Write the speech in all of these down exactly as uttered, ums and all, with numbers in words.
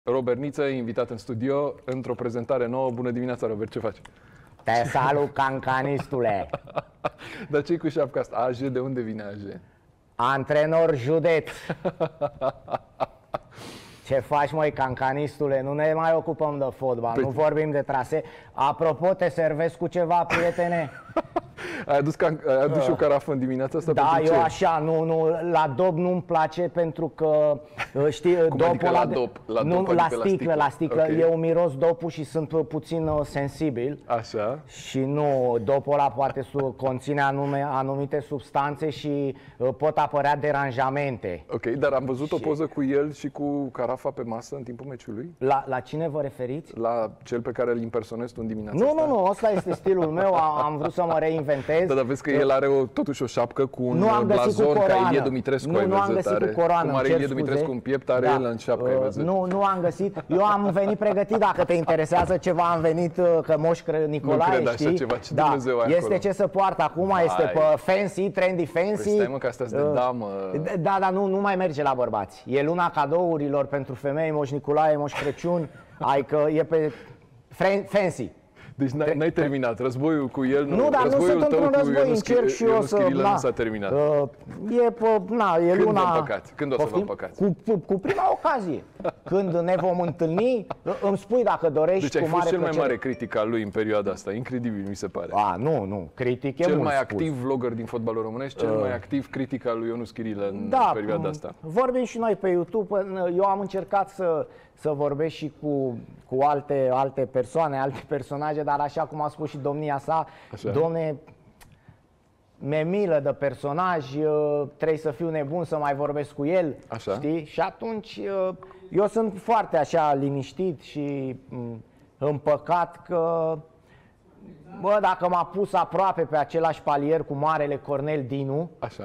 Robert Niță, invitat în studio într-o prezentare nouă. Bună dimineața, Robert, ce faci? Te salut, cancanistule! Dar ce-i cu șapca asta? A J, de unde vine A J? Antrenor județ! Ce faci, măi, cancanistule? Nu ne mai ocupăm de fotbal, Păi- nu vorbim de trase. Apropo, te servesc cu ceva, prietene? Ai adus, can... Ai adus și o carafă în dimineața asta? Da, pentru eu ce? așa, nu, nu, la dop nu-mi place pentru că, știi, Cum dopul adică ăla la de- dop? La nu, dop, la adică la sticlă, sticlă. la sticlă, Ok. eu miros dopul și sunt puțin uh, sensibil. Așa. Și nu, dopul ăla poate su- conține anume, anumite substanțe și uh, pot apărea deranjamente. Ok, dar am văzut o Și- poză cu el și cu carafa pe masă în timpul meciului? La, la cine vă referiți? La cel pe care îl impersonezi tu în dimineața Nu, asta? nu, nu, ăsta este stilul meu, a- am vrut să mă reinventez. Da, dar vezi că el are o, totuși o șapcă cu un Nu am găsit cu blazon ca coroană. Ilie Dumitrescu, Nu, ai nu am văzut, găsit are, cu coroană, cum îmi are cer Ilie scuze. Dumitrescu în piept, are Da. el în șapcă, ai Uh, văzut? Nu, nu am găsit. Eu am venit pregătit, dacă te interesează ceva, am venit uh, că Moș Cre- Nicolae, cred așa știi? ceva, ce da. Dumnezeu ai Este acolo? ce să poartă acum, este pe fancy, trendy fancy. Păi stai, mă, că astea sunt de Uh, damă. Da, dar nu, nu mai merge la bărbați. E luna cadourilor pentru femei, Moș Nicolae, Moș Crăciun, adică e pe fran- fancy. Deci n-ai, n-ai terminat. Războiul cu el nu, Nu, dar nu războiul sunt tău într-un cu război, Ionuț încerc Chi- și eu Ionuț să... Chirilă na, nu s-a terminat. Uh, e, pe, na, e Când luna... vă împăcați? Când o să vă Poftim? împăcați? Cu, cu, cu prima ocazie. Când ne vom întâlni, îmi spui dacă dorești, Deci ai cu fost mare cel mai plăcere. mare critic al lui în perioada asta. Incredibil, mi se pare. A, nu, nu, critic e Cel mult mai spus. activ vlogger din fotbalul românesc, cel mai activ critic al lui Ionuț Chirilă în Da, perioada m- asta. vorbim și noi pe YouTube. Eu am încercat să, să vorbesc și cu, cu alte, alte persoane, alte personaje, dar așa cum a spus și domnia sa, Așa. domne, mi-e milă de personaj, uh, trebuie să fiu nebun să mai vorbesc cu el, Așa. știi? Și atunci uh, eu sunt foarte așa liniștit și m, împăcat că, bă, dacă m-a pus aproape pe același palier cu marele Cornel Dinu, Așa.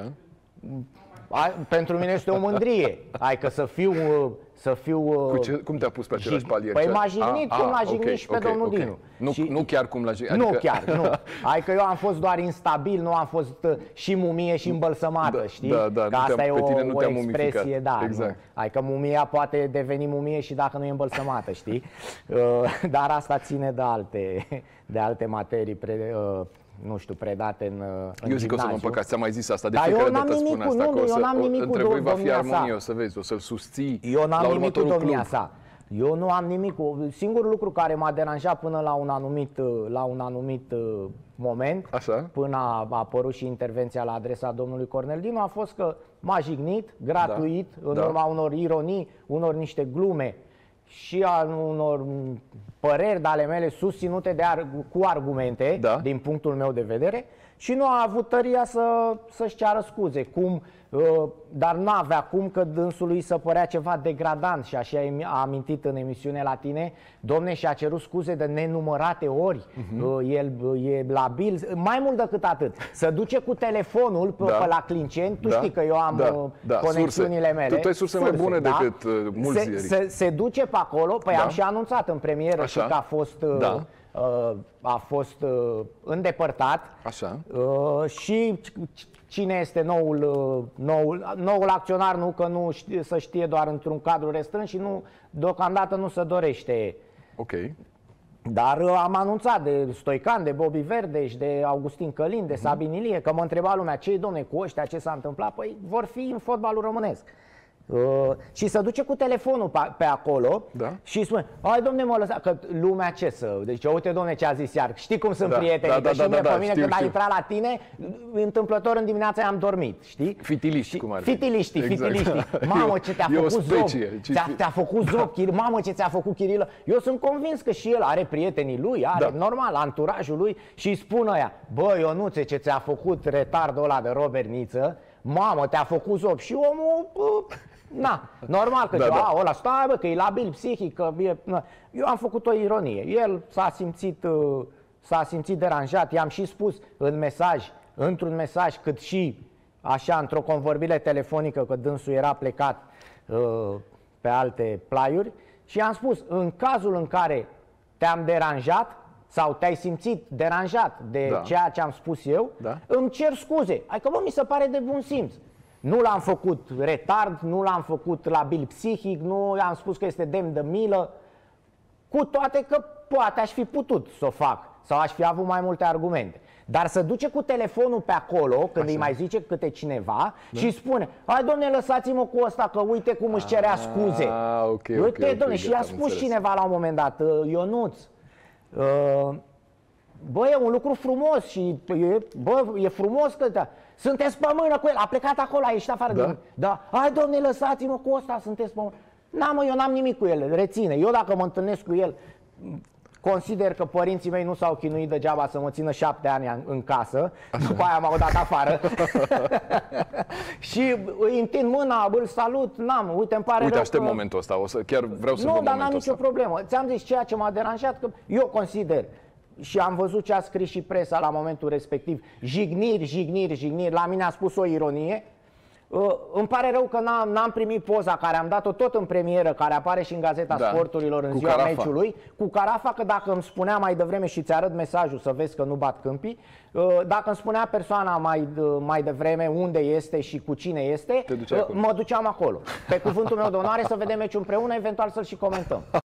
a, pentru mine este o mândrie. Hai că să fiu, uh, să fiu. uh, Cu ce, cum te-a pus pe același jig- palier? Păi Ce- m-a jignit Ah, cum ah, l-a ok, jignit și pe ok, domnul ok. Dinu. Nu, Și- nu chiar cum l-a jignit. Nu adică- chiar, nu. Adică eu am fost doar instabil, nu am fost uh, și mumie și îmbălsămată, Da, știi? da, da, Că nu asta te-a- e pe o, tine nu o te-a expresie, mumificat. da. Exact. Nu. Adică mumia poate deveni mumie și dacă nu e îmbălsămată, știi? Uh, Dar asta ține de alte, de alte materii, pre, uh, nu știu, predate în, uh, în Eu zic că o să mă gimnaziu. împăcați, ți-am mai zis asta, de Dar fiecare eu n-am dată spun nimic cu- asta. nu, că nu, o eu să, n-am o- nimic cu între voi va fi domnia sa. armonie, o să vezi, o să-l susții Eu n-am la nimic cu următorul domnia club. sa. Eu nu am nimic cu... Singurul lucru care m-a deranjat până la un anumit, la un anumit uh, moment, Așa. până a a apărut și intervenția la adresa domnului Cornel Dinu, a fost că m-a jignit, gratuit, Da, în da. urma unor ironii, unor niște glume și a unor m, păreri de ale mele susținute de ar, cu argumente, Da. din punctul meu de vedere, și nu a avut tăria să, să-și ceară scuze. Cum, uh, dar n-avea cum, că dânsului să părea ceva degradant și așa a amintit în emisiune la tine, domne, și-a cerut scuze de nenumărate ori, uh, el uh, e labil, mai mult decât atât, să duce cu telefonul pe, Da. pe la Clinceni, tu Da. știi că eu am Da, uh, da, conexiunile surse. mele. Tu- tu ai surse mai bune decât, uh, mulți se, ziari. se, se duce pe acolo, păi Da. am și anunțat în premieră Așa. și că a fost... uh, Da. Uh, a fost uh, îndepărtat. Așa. Uh, și cine este noul, uh, noul, noul acționar, nu că nu știe, să știe doar într-un cadru restrâns și nu, deocamdată nu se dorește. Ok. Dar uh, am anunțat de Stoican, de Bobby Verdeș, de Augustin Călin, de Sabin Ilie, că mă întreba lumea ce-i, domne, cu ăștia, ce s-a întâmplat? Păi vor fi în fotbalul românesc. Uh, și să duce cu telefonul pe, pe acolo, Da. și spune: hai, domne, mă lăsa, că lumea ce să... Deci uite, domne, ce a zis iar. Știi cum sunt Da, prietenii, da, da, că și da, mie da, pe da, mine știu, când a știu. intrat la tine, întâmplător în dimineața am dormit, știi? Fitiliști, Și- cum ar fi. Fitiliștii, Exact. fitiliștii. Mamă, ce te-a E o făcut specie. Zob, Ce- ți-a, te-a făcut Zob, Chir... mamă, ce ți-a făcut Chirilă. Eu sunt convins că și el are prietenii lui, are, Da. normal, anturajul lui, și îi spun ăia: bă, Ionuțe, ce ți-a făcut retardul ăla de Robert Niță, mamă, te-a făcut Zob. Și omul... Bă, na, normal că Da, da, da. da. ăla, stai, bă, că e labil psihic, că e, na. Eu am făcut o ironie. El s-a simțit, uh, s-a simțit deranjat, i-am și spus în mesaj, într-un mesaj, cât și așa, într-o convorbire telefonică, că dânsul era plecat uh, pe alte plaiuri, și i-am spus: în cazul în care te-am deranjat sau te-ai simțit deranjat de Da. ceea ce am spus eu, Da. îmi cer scuze. Adică, bă, mi se pare de bun simț. Nu l-am făcut retard, nu l-am făcut labil psihic, nu am spus că este demn de milă, cu toate că poate aș fi putut să o fac sau aș fi avut mai multe argumente. Dar să duce cu telefonul pe acolo, când Așa. îi mai zice câte cineva, da? și spune: hai, domne, lăsați-mă cu ăsta, că uite cum își cerea scuze. Ah, okay, okay, uite, okay, domne, okay, și i-a spus înțeles. cineva la un moment dat: Ionuț, bă, e un lucru frumos și e, bă, e frumos că da, sunteți pe mână cu el. A plecat acolo, a ieșit afară. Da? De, da. Hai, domne, lăsați-mă cu ăsta, sunteți pe mână. N-am, mă, eu n-am nimic cu el, reține. Eu dacă mă întâlnesc cu el, consider că părinții mei nu s-au chinuit degeaba să mă țină șapte ani în casă. După aia m-au dat afară. Și îi întind mâna, îl salut, n-am, uite, îmi pare Uite, rău aștept că... momentul ăsta, o să, chiar vreau să Nu, văd dar n-am nicio ăsta. problemă. Ți-am zis ceea ce m-a deranjat, că eu consider, și am văzut ce a scris și presa la momentul respectiv, jigniri, jigniri, jigniri, la mine a spus o ironie. Uh, îmi pare rău că n-am primit poza care am dat-o tot în premieră, care apare și în Gazeta da, Sporturilor în ziua Carafa. meciului, cu Carafa, că dacă îmi spunea mai devreme, și ți-arăt mesajul să vezi că nu bat câmpii, uh, dacă îmi spunea persoana mai, uh, mai devreme unde este și cu cine este, uh, mă duceam acolo. Pe cuvântul meu de onoare, să vedem meciul împreună, eventual să-l și comentăm.